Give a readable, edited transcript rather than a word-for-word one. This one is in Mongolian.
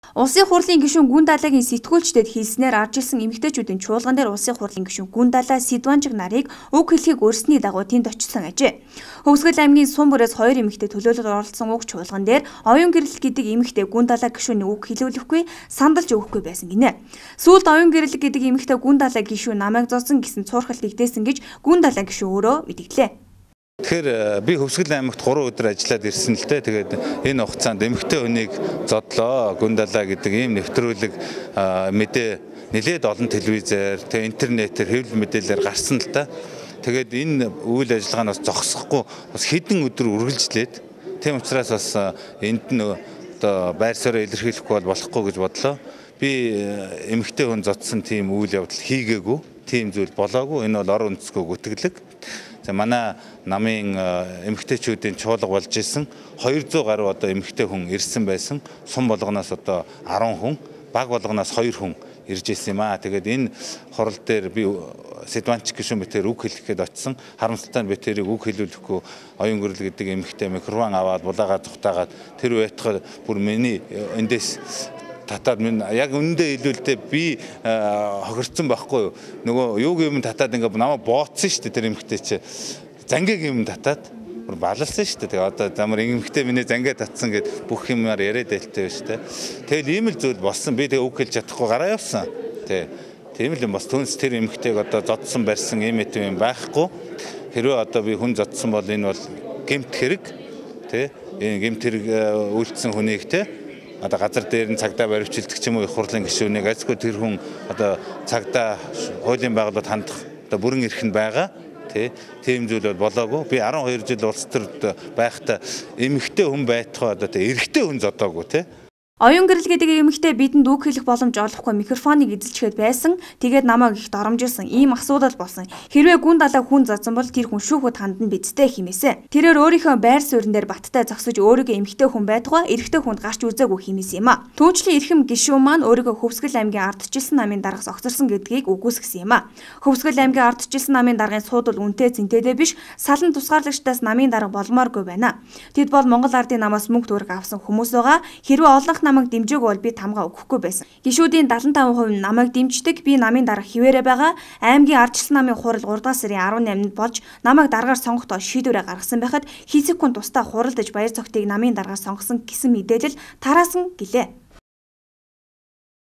Улсын хурлын гишүүн гүн далайгийн сэтгүүлчдэд хэлснээр арж ирсэн эмэгтэйчүүдийн чуулган дээр улсын хурлын гишүүн гүн далай Сидванжиг нарыг уг хэлхийг өрсөний дагуу тэнд очсон ажээ. Хөвсгөл аймгийн Сумбөрөөс 2 эмэгтэй төлөөлөлд оролцсон уг чуулган дээр оюун гэрэл гэдэг эмэгтэй гүн далай гишүүний үг хэлүүлэхгүй, сандалж өгөхгүй байсан гинэ. Сүүлд оюун гэрэл гэдэг эмэгтэй гүн далай гишүүн намайг зодсон гэсэн цуурхалт игдээсэн гэж гүн далай гишүүн өөрөө мэдгдлээ. Тэгэхээр би Хөвсгөл аймагт 3 өдөр ажиллаад ирсэн л дээ. Тэгээд энэ хугацаанд эмэгтэй хүнийг зодлоо, гүн далай гэдэг ийм нэвтрүүлэг мэдээ нэлээд олон телевизээр, интернетээр, хэвлэл мэдээлэлээр гарсан л та. Тэгээд энэ үйл ажиллагаанаас зогсохгүй бас хэдэн өдөр үргэлжлээд тийм учраас бас энд нь одоо байр суурь илэрхийлэхгүй болохгүй гэж бодлоо. Би эмэгтэй хүн зодсон тийм үйл явдал хийгээгүй, тийм зүйл болоогүй. Энэ бол ор үндэсгүй гүтгэлэг. За манай намын эмэгтэйчүүдийн чуулга болж исэн 200 гаруй одоо эмэгтэй хүн ирсэн байсан. Сум болгоноос одоо 10 хүн, баг болгоноос 2 хүн ирж исэн юм аа. Тэгээд энэ хурал дээр би Сидванжиг гишүүн битээр үг хэлэх гээд очсон. Харамсалтай нь битээрийг үг хэлүүлэхгүй оюун гэрэл гэдэг эмэгтэй микрофон аваад булаагаа зүхтаагаад тэр байтахаар бүр миний эндээс татаад минь яг үндэ хэлүүлдэ би хохирцсон байхгүй юу. Нөгөө юуг юм татаад ингээ намайг бооцсон шүү дээ тэр эмэгтэй чи. Зангийг юм татаад бүр балалсан шүү дээ. Тэгээ одоо замар эмэгтэй миний зангаа татсан гэд бүх юмар яриад байлтай шүү дээ. Тэгэл ийм л зүйл болсон. Би тэгээ үг хэлж чадахгүй гараа явсан. Тийм л юм бас түнс тэр эмэгтэйг одоо зодсон барьсан ийм юм байхгүй. Хэрвээ одоо би хүн зодсон бол энэ бол гэмт хэрэг. Энэ гэмт хэрэг үйлдсэн хүнийг одоо газар дээр нь цагдаа баривчилдаг ч юм уу их хурлын гишүүнийг азгүй тэр хүн одоо цагдаа хуулийн байгууллагад хандах одоо бүрэн эрх нь байгаа. Тийм зүйл бол болоогүй. Би 12 жил улс төрд байхдаа эмэгтэй хүн байтугай одоо эрэгтэй хүн зодоогүй Оюун гэрэл гэдэг эмэгтэй бидэнд үг хэлэх боломж олохгүй микрофоныг эзэлчихэд байсан. Тэгээд намайг их доромжилсан. Ийм асуудал болсон. Хэрвээ гүн далай хүн зодсон бол тэр хүн шүүхэд хандна бидтэй химээсэ. Тэрээр өөрийнхөө байр суурин дээр баттай зогсож өөрийгөө эмэгтэй хүн байтугай эрэгтэй хүнд гарч үзээгүй химээсэн юм а. Түүнчлэн эрхэм гишүүн маань өөрийгөө Хөвсгөл аймгийн ардчилсан намын даргаас огцорсон гэдгийг үгүйсгэсэн юм а. Хөвсгөл аймгийн ардчилсан намын даргын суудал үнтэй зэнтэдээ биш салан тусгаарлагчдаас намын дарга болмооргүй байна. Тэд бол Монгол ардын намаас мөнгө төгрөг авсан хүмүүс байгаа. Хэрвээ олонх намайг дэмжээг бол би тамга өгөхгүй байсан. Гишүүдийн 75% нь намайг дэмждэг. Би намын дарга хിവэрэ байгаа. Аймгийн ардчилсан намын хурал 3 дугаар сарын 18-нд болж намайг даргаар сонгохдоо шийдвэрээ гаргасан байхад хийцэг хүн тусдаа хуралдаж баяр цогтыг намын даргаар сонгосон гэсэн мэдээлэл тараасан гэлээ.